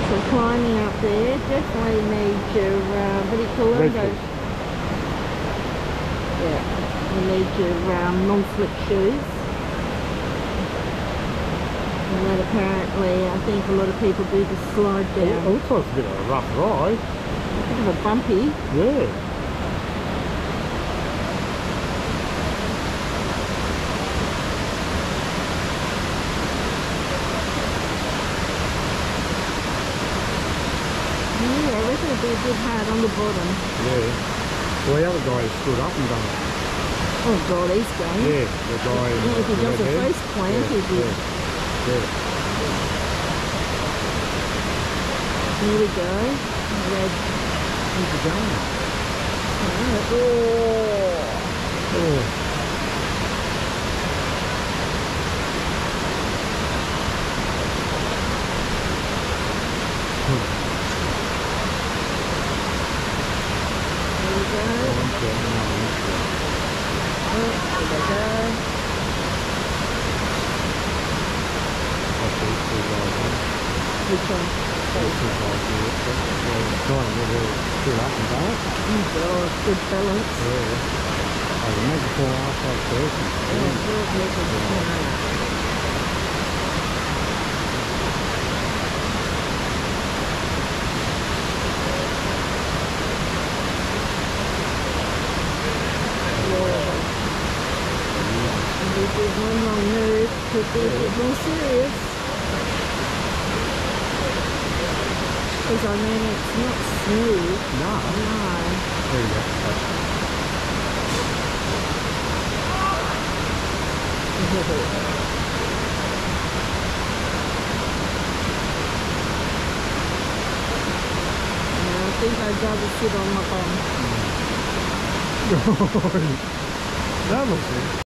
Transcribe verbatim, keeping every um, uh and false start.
So climbing up there, definitely need your, uh, what do you call them? Those, yeah, you need your um, non-slip shoes. And that apparently, I think a lot of people do the slide down. It looks like a bit of a rough ride. A bit of a bumpy. Yeah. Yeah, I reckon it'd be a good hard on the bottom. Yeah. Well, the other guy stood up and done it. Oh God, he's going. Yeah, the guy. Yeah, if he does a face plant, yeah, he'd be. Yeah. Yeah. Here we go. Red. Where's he going? Alright. Oh. Oh. There we go. Oh, there we go. Which one? Oh God, good balance. I can make it fall off like this. Oh God, look at that. If there's one wrong move, could be a bit more serious. Because I mean, it's not smooth. No. No. There you go. Yeah, I think I'd rather sit on my bum. That was it.